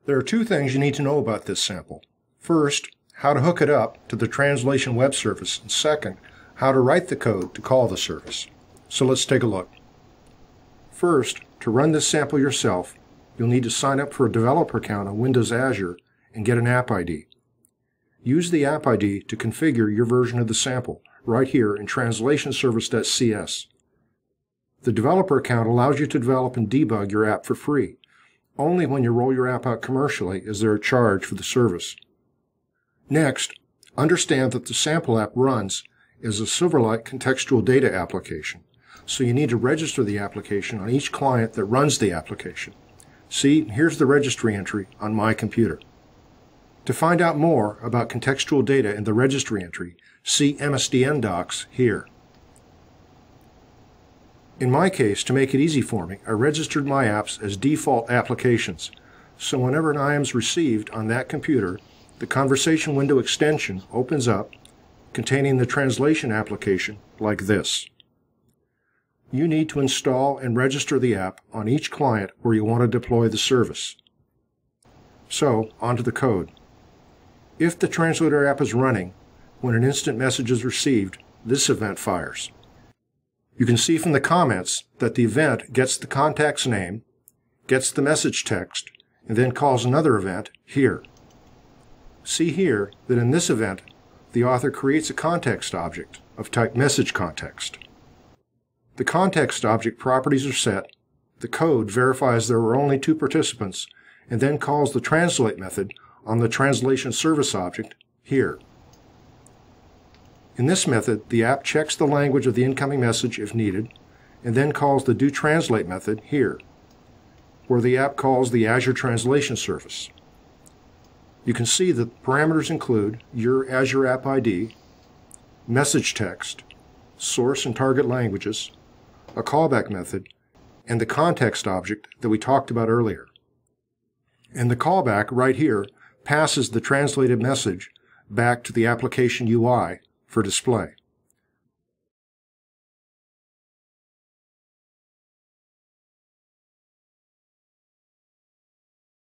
There are two things you need to know about this sample. First, how to hook it up to the translation web service, and second, how to write the code to call the service. So let's take a look. First, to run this sample yourself, you'll need to sign up for a developer account on Windows Azure and get an app ID. Use the app ID to configure your version of the sample right here in translationservice.cs. The developer account allows you to develop and debug your app for free. Only when you roll your app out commercially is there a charge for the service. Next, understand that the sample app runs as a Silverlight contextual data application, so you need to register the application on each client that runs the application. See, here's the registry entry on my computer. To find out more about contextual data in the registry entry, see MSDN docs here. In my case, to make it easy for me, I registered my apps as default applications, so whenever an IAM is received on that computer, the conversation window extension opens up containing the translation application like this. You need to install and register the app on each client where you want to deploy the service. So, onto the code. If the translator app is running, when an instant message is received, this event fires. You can see from the comments that the event gets the contact's name, gets the message text, and then calls another event here. See here that in this event, the author creates a context object of type message context. The context object properties are set, the code verifies there were only two participants, and then calls the translate method on the translation service object here. In this method, the app checks the language of the incoming message if needed, and then calls the doTranslate method here, where the app calls the Azure Translation Service. You can see that the parameters include your Azure App ID, message text, source and target languages, a callback method, and the context object that we talked about earlier. And the callback right here passes the translated message back to the application UI for display.